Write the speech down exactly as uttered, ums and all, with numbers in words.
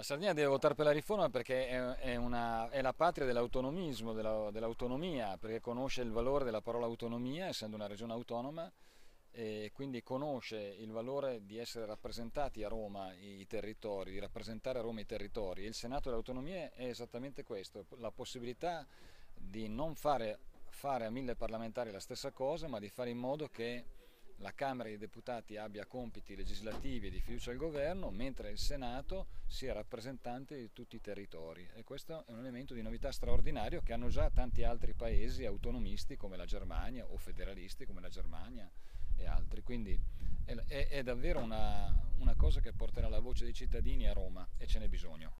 La Sardegna deve votare per la riforma perché è, è una- è la patria dell'autonomismo, della- dell'autonomia, perché conosce il valore della parola autonomia, essendo una regione autonoma, e quindi conosce il valore di essere rappresentati a Roma i territori, di rappresentare a Roma i territori. E il Senato delle Autonomie è esattamente questo, la possibilità di non fare, fare a mille parlamentari la stessa cosa, ma di fare in modo che la Camera dei Deputati abbia compiti legislativi e di fiducia al governo, mentre il Senato sia rappresentante di tutti i territori. E questo è un elemento di novità straordinario che hanno già tanti altri paesi autonomisti come la Germania o federalisti come la Germania e altri. Quindi è, è- è davvero una, una cosa che porterà la voce dei cittadini a Roma e ce n'è bisogno.